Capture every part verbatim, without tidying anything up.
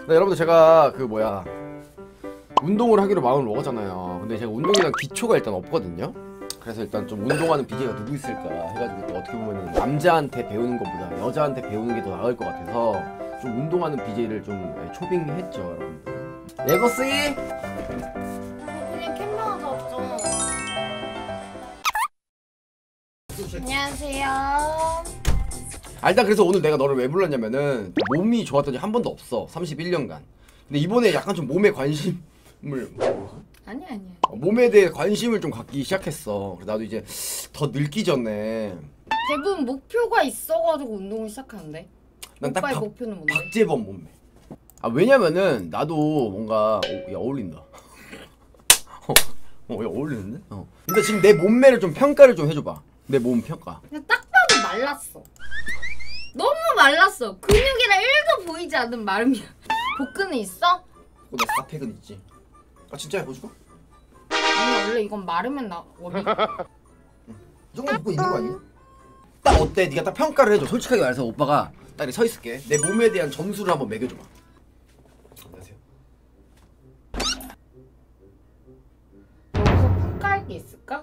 네, 여러분들 제가 그 뭐야 운동을 하기로 마음을 먹었잖아요. 근데 제가 운동에 대한 기초가 일단 없거든요. 그래서 일단 좀 운동하는 비제가 누구 있을까 해가지고 또 어떻게 보면 남자한테 배우는 것보다 여자한테 배우는 게 더 나을 것 같아서 좀 운동하는 비제를 좀 초빙했죠, 여러분들. 레거스이 그냥 캠핑하자 왔죠. 안녕하세요. 아, 일단 그래서 오늘 내가 너를 왜 불렀냐면은 몸이 좋았던 적 한 번도 없어. 삼십일 년간. 근데 이번에 약간 좀 몸에 관심을 아니 아니야. 어, 몸에 대해 관심을 좀 갖기 시작했어. 그래서 나도 이제 더 늙기 전에 대부분 목표가 있어가지고 운동을 시작하는데. 난 딱 오빠의 박, 목표는 뭔데? 박재범 몸매. 아 왜냐면은 나도 뭔가 오, 야 어울린다. 어, 어, 야 어울리는데? 어. 근데 지금 내 몸매를 좀 평가를 좀 해줘봐. 내 몸 평가. 그냥 딱 봐도 말랐어. 너무 말랐어. 근육이랑 일도 보이지 않는 마름이야. 복근은 있어? 어, 나 사팩은 있지. 아 진짜 보여줄까? 아니 원래 이건 마르면 나 원래. 이 정도 입고 있는 거 아니야? 딱 어때? 네가 딱 평가를 해줘. 솔직하게 말해서 오빠가 딱 이렇게 서 있을게. 내 몸에 대한 점수를 한번 매겨줘봐. 안녕하세요. 여기서 평가할 게 있을까?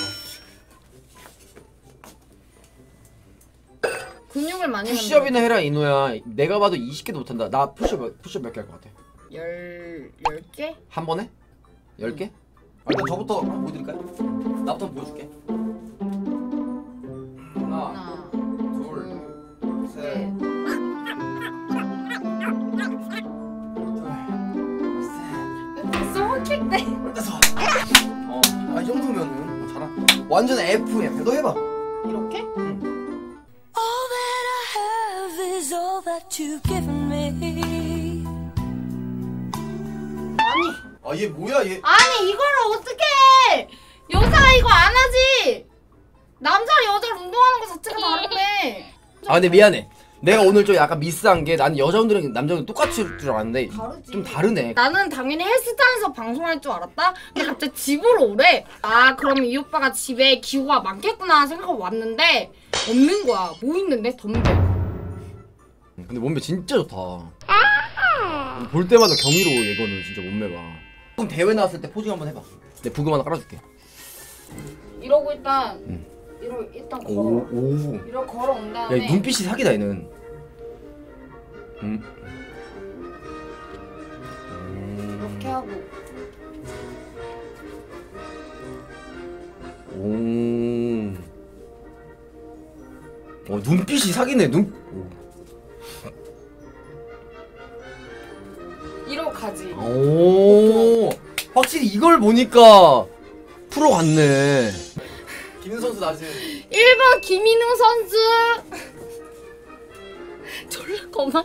근육을 많이 푸시업이나 해라 이노야. 내가 봐도 이십 개도 못한다. 나 푸시업 몇, 푸시업 몇 개 할 것 같아? 열... 열 개? 한 번에? 열 개? 아, 일단 저부터 한번 보여드릴까요? 나부터 한번 보여줄게. 하나, 하나 둘, 셋, 벌써 헛킬때 열다섯. 어, 아, 이 정도면은 뭐 잘한. 완전 F야. 너 해봐. 이렇게? 응. All that I have is all that you've given me. 아니 아, 얘 뭐야, 얘. 아니 이거를 어떻게 여자가 이거 안 하지? 남자랑 여자를 운동하는 거 자체가 다른데. 아, 근데 미안해. 내가 오늘 좀 약간 미스한 게 나는 여자분들은 남자분들 똑같이 줄 알았는데 다르지. 좀 다르네. 나는 당연히 헬스장에서 방송할 줄 알았다? 근데 갑자기 집으로 오래. 아 그러면 이 오빠가 집에 기구가 많겠구나 생각하고 왔는데 없는 거야. 뭐 있는데? 덤벨. 근데 몸매 진짜 좋다. 볼 때마다 경이로워 얘거는 진짜 몸매가. 그럼 대회 나왔을 때 포징 한번 해봐. 내 부금 하나 깔아줄게. 이러고 일단 응. 이러 일단 걸어. 오, 오. 이러고 걸어온 야, 다음에 이 눈빛이 사기다 얘는. 음. 이렇게 하고 오. 어, 눈빛이 사기네. 눈. 이러고 가지. 오. 확실히 이걸 보니까 프로 같네. 김은 선수 나지. 일 번 김인웅 선수. 졸라 거만.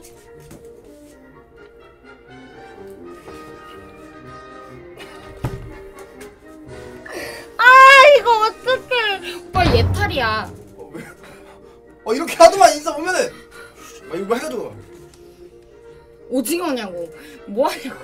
아 이거 어떡해. 오빠 예탈이야. 어, 왜? 어, 이렇게 하더만 인사 오면은. 아, 이거 해가지고. 오징어냐고. 뭐하냐고.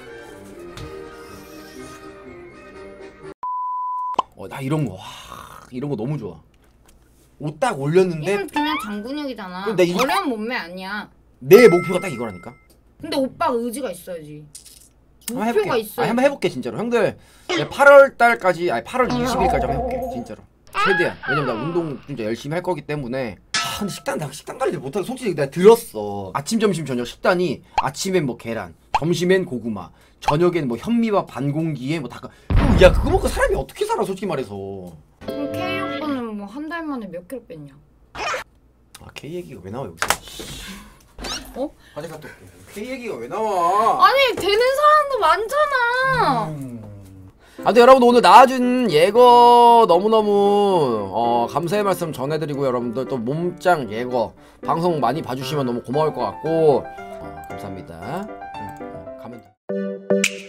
어, 나 이런 거. 와, 이런 거 너무 좋아. 옷 딱 올렸는데 이건 그냥 장근육이잖아. 근데 이- 어려운 몸매 아니야. 내 목표가 딱 이거라니까. 근데 오빠 의지가 있어야지. 한번 목표가 해볼게. 있어. 아니, 한번 해볼게 진짜로. 형들 팔월 달까지 아니 팔월 이십 일까지 한번 해볼게 진짜로. 최대한. 왜냐면 나 운동 진짜 열심히 할 거기 때문에. 아 근데 식단 나 식단 관리를 못하고 솔직히 내가 들었어. 아침 점심 저녁 식단이 아침엔 뭐 계란, 점심엔 고구마, 저녁엔 뭐 현미밥 반 공기에 뭐 닭. 야 그거 먹고 사람이 어떻게 살아 솔직히 말해서. 그럼 K 오빠는 뭐 한 달 만에 몇 킬로 뺐냐? 아 K 얘기가 왜 나와 여기서? 어? 화장 갔다 올게. K 얘기가 왜 나와? 아니 되는 사람도 많잖아. 음. 아, 근데 여러분 오늘 나와준 예거 너무너무 어, 감사의 말씀 전해드리고 여러분들 또 몸짱 예거 방송 많이 봐주시면 너무 고마울 것 같고 어, 감사합니다. 응, 응, 가면 돼.